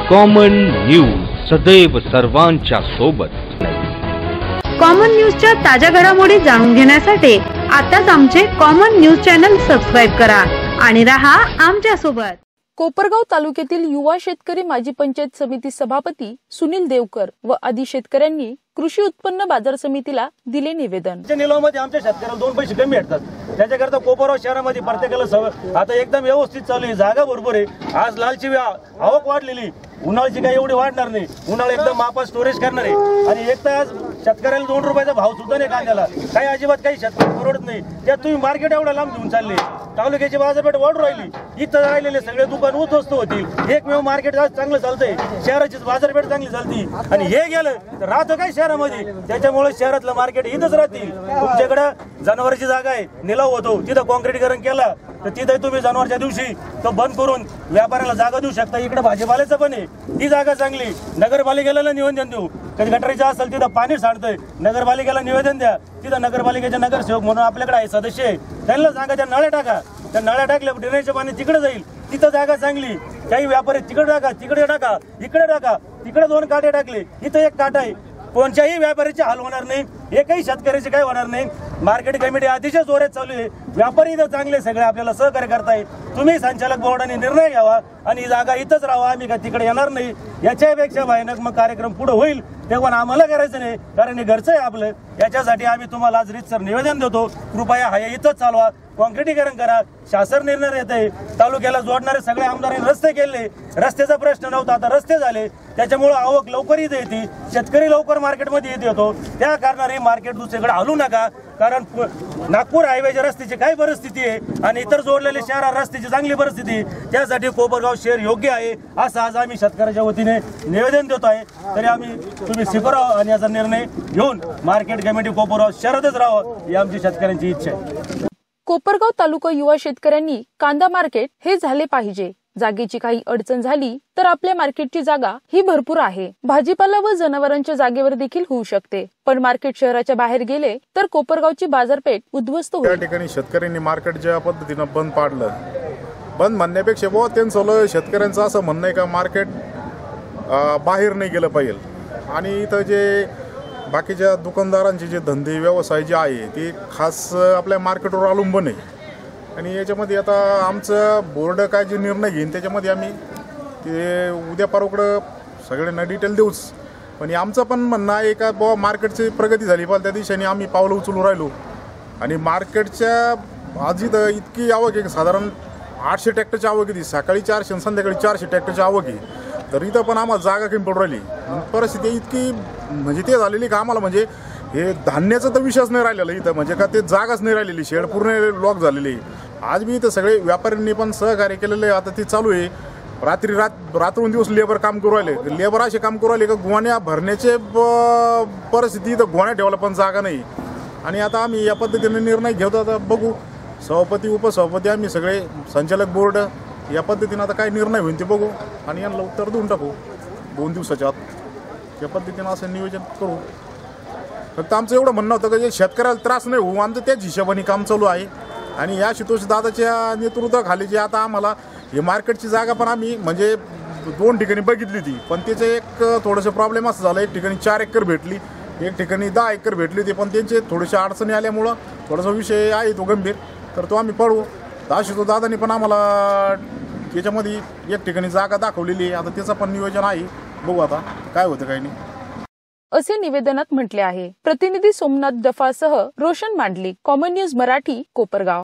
Common news सदैव सर्वांच्या सोबत। कॉमन न्यूजच्या ताज्या घडामोडी जाणून घेण्यासाठी आताच आमचे कॉमन न्यूज चॅनल सबस्क्राइब करा आणि रहा आमच्या सोबत। कोपरगाव तालुक्यातील युवा शेतकरी माजी पंचायत समिती सभापती सुनील देवकर व आदी शेतकऱ्यांनी कृषी उत्पन्न बाजार समितीला दिले निवेदन। निलावामध्ये आमच्या शेतकऱ्याला 2 पैसे कमी भेटतात, त्याच्याकरता कोपरगाव शहरामध्ये प्रत्येकाला आता एकदम व्यवस्थित चालू आहे, जागा भरपूर आहे। आज लालची आवक वाढलेली, उन्हाळ्याची काही एवढी वाढणार नाही, उन्हाळा एकदम मापात स्टोरेज करणार आहे। आणि एक तर आज शेतकऱ्याला 2 रुपयाचा भाव सुद्धा नाही कांद्याला, काही अजिबात काही शेतकरी परवडत नाही। त्यात तुम्ही मार्केट एवढा लांब घेऊन चालले, तालुक्याची बाजारपेठ वाढू राहिली, इथं राहिलेले सगळे दुकान उद्ध्वस्त होतील। एकमेव मार्केट आज चांगलं चालतंय, शहराची बाजारपेठ चांगली चालती आणि हे गेलं तर राहतं काय शहरामध्ये, त्याच्यामुळे शहरातलं मार्केट इथंच राहतील। तुमच्याकडे जनावरांची जागा आहे, निलाव होतो, तिथं कॉन्क्रीटीकरण केला तर तिथं तुम्ही जनावरच्या दिवशी तो बंद करून व्यापाऱ्याला जागा देऊ शकता। इकडे भाजीपाल्याचं पण आहे, ती जागा चांगली, नगरपालिकेला निवेदन देऊ, कधी गटारीचं असेल तिथं पाणी सांडतंय, नगरपालिकेला निवेदन द्या, तिथं नगरपालिकेचे नगरसेवक म्हणून आपल्याकडे आहे सदस्य आहे, त्यांना सांगा त्या नळ्या टाका, त्या नळ्या टाकल्या ड्रेनेजचं पाणी तिकडे जाईल, तिथं जागा चांगली। काही व्यापारी तिकडे टाका, तिकडे टाका, इकडे टाका, तिकडे 2 काटे टाकले, इथं 1 काटा आहे, कोणत्याही व्यापाऱ्याचे हाल होणार नाही, एकही शेतकऱ्याचे काही होणार नाही। मार्केट कमिटी अतिशय जोरात चालू आहे, व्यापारी इथं चांगले सगळे आपल्याला सहकार्य करताय। तुम्ही संचालक बोर्डाने निर्णय घ्यावा आणि ही जागा इथंच राहावा, आम्ही का तिकडे येणार नाही। याच्यापेक्षा भयानक मग कार्यक्रम पुढे होईल तेव्हा आम्हाला करायचं नाही, कारण हे घरचं आहे आपलं। याच्यासाठी आम्ही तुम्हाला आज रीतसर निवेदन देतो, कृपया हा इथंच चालवा, कॉन्क्रीटीकरण करा। शासन निर्णय येत आहे, तालुक्याला जोडणारे सगळे आमदारांनी रस्ते केले, रस्त्याचा प्रश्न नव्हता, आता रस्ते झाले, त्याच्यामुळे आवक लवकर इथे येते, शेतकरी लवकर मार्केटमध्ये येतो। त्या कारणाने मार्केट दुसरीकडे हलू नका, कारण नागपूर हायवेच्या रस्त्याची काय परिस्थिती आहे आणि इतर जोडलेले शहर रस्त्याची चांगली परिस्थिती आहे, त्यासाठी कोपरगाव शहर योग्य आहे असं आज आम्ही शेतकऱ्याच्या वतीने निवेदन देतो आहे। तरी आम्ही तुम्ही स्वीकारावं आणि याचा निर्णय घेऊन मार्केट कमिटी कोपरगाव शहरातच राहावं ही आमची शेतकऱ्यांची इच्छा आहे। कोपरगाव तालुका युवा शेतकऱ्यांनी कांदा मार्केट हे झाले पाहिजे, जागेची काही अडचण झाली तर आपल्या मार्केटची जागा ही भरपूर आहे, भाजीपाला व जनावरांच्या जागेवर देखील होऊ शकते, पण मार्केट शहराच्या बाहेर गेले तर कोपरगावची बाजारपेठ उद्ध्वस्त होईल। त्या ठिकाणी शेतकऱ्यांनी मार्केट ज्या पद्धतीने बंद पाडलं, बंद म्हणण्यापेक्षा बहुत त्यांचं शेतकऱ्यांचं असं म्हणणं आहे का मार्केट बाहेर नाही गेलं पाहिजे आणि इथं जे बाकीच्या दुकानदारांचे जे धंदे व्यवसाय जे आहे ते खास आपल्या मार्केटवर अवलंबून आहे। आणि याच्यामध्ये आता आमचं बोर्ड काय जे निर्णय घेईन त्याच्यामध्ये आम्ही ते उद्या परवाकडं सगळ्यांना डिटेल देऊच, पण आमचं पण म्हणणं आहे का बाबा मार्केटची प्रगती झाली पाहिजे, त्या दिशेने आम्ही पावलं उचलून राहिलो। आणि मार्केटच्या आज इथं इतकी आवक आहे, साधारण 800 ट्रॅक्टरची आवक आहे, सकाळी 400 आणि संध्याकाळी 400 ट्रॅक्टरची आवक आहे, तर इथं पण आम्हाला जागा कमी पडू राहिली। परिस्थिती इतकी म्हणजे ते झालेली का आम्हाला म्हणजे हे धान्याचा तर विषयच नाही राहिलेला इथं, म्हणजे का ते जागाच नाही राहिलेली, शेड पूर्ण लॉक झालेली। आज मी इथं सगळे व्यापाऱ्यांनी पण सहकार्य केलेलं आहे, आता ते चालू आहे, रात्रून दिवस लेबर काम करू राहिले, लेबर असे काम करू राहिले का गोण्या भरण्याचे परिस्थिती इथं गोण्या ठेवायला पण जागा नाही। आणि आता आम्ही या पद्धतीने निर्णय घेतो, आता बघू सभापती उपसभापती आम्ही सगळे संचालक बोर्ड या पद्धतीने आता काय निर्णय होईल ते बघू आणि यांना उत्तर देऊन टाकू 2 दिवसाच्या आत, या पद्धतीनं असं नियोजन करू। फक्त आमचं एवढं म्हणणं होतं की जे शेतकऱ्याला त्रास नाही होऊ, आमचं त्याच हिशोबाने काम चालू आहे। आणि या शितोष दादाच्या नेतृत्वाखाली जे आता आम्हाला हे मार्केटची जागा पण आम्ही म्हणजे 2 ठिकाणी बघितली होती, पण त्याचं एक थोडंसं प्रॉब्लेम असं झालं, एक ठिकाणी 4 एकर भेटली, एक ठिकाणी 10 एकर भेटली होती, पण त्यांचे थोडेसे अडचणी आल्यामुळं थोडासा विषय आहे तो गंभीर, तर तो आम्ही पडू। शितोष दादांनी पण आम्हाला याच्यामध्ये एक ठिकाणी जागा दाखवलेली आहे, आता त्याचं पण नियोजन आहे, बघू आता काय होतं काही नाही असे निवेदनात म्हटले आहे। प्रतिनिधी सोमनाथ जफासह रोशन मांडलिक, कॉमन न्यूज मराठी, कोपरगाव।